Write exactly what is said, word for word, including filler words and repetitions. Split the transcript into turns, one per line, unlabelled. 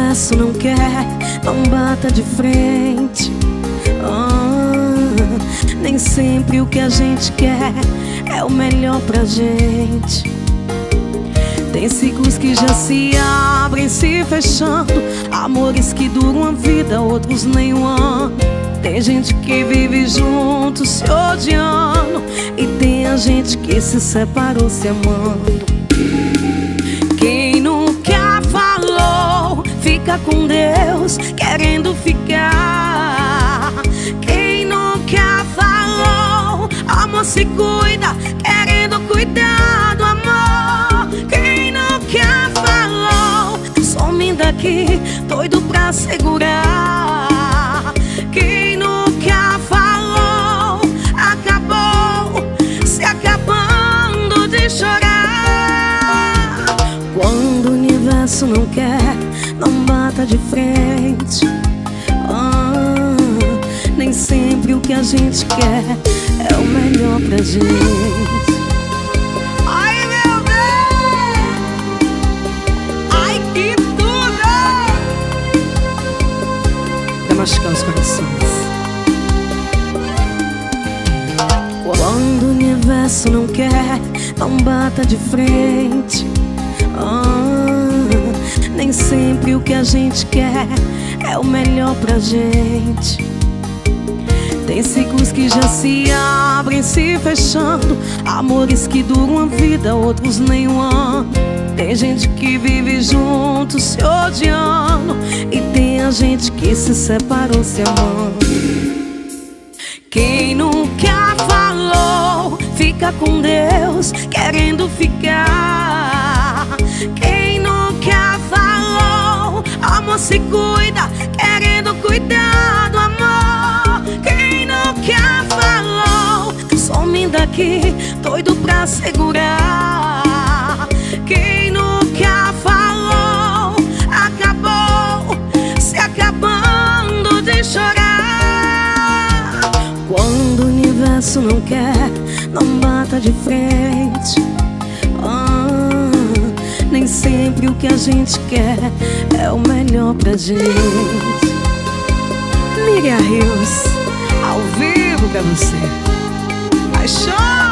universo não quer, não bata de frente. ah, Nem sempre o que a gente quer é o melhor pra gente. Tem ciclos que já se abrem, se fechando, amores que duram a vida, outros nem um ano. Tem gente que vive junto se odiando, e tem a gente que se separou se amando. Quem nunca falou fica com Deus querendo ficar. Quem nunca falou amor se cuida querendo cuidar do amor. Quem nunca falou some daqui doido pra segurar. Quem nunca falou acabou se acabando de chorar. Quando o universo não quer, não bata de frente. ah, Nem sempre o que a gente quer é o melhor pra gente.
Ai, meu Deus! Ai, que tudo!
Pra machucar os corações. Quando o universo não quer, não bata de frente. ah, Nem sempre o que a gente quer é o melhor pra gente. Tem ciclos que já se abrem, se fechando, amores que duram a vida, outros nem um ano. Tem gente que vive junto se odiando, e tem a gente que se separou se amando. Quem nunca falou fica com Deus querendo ficar. Quem nunca falou amor se cuida querendo cuidar do amor. Quem nunca falou some daqui doido pra segurar. Quem nunca falou acabou se acabando de chorar. Quando o universo não quer, não bata de frente. ah, Nem sempre o que a gente quer é o melhor pra gente. Miriam Rios, ao vivo pra você.
Paixão!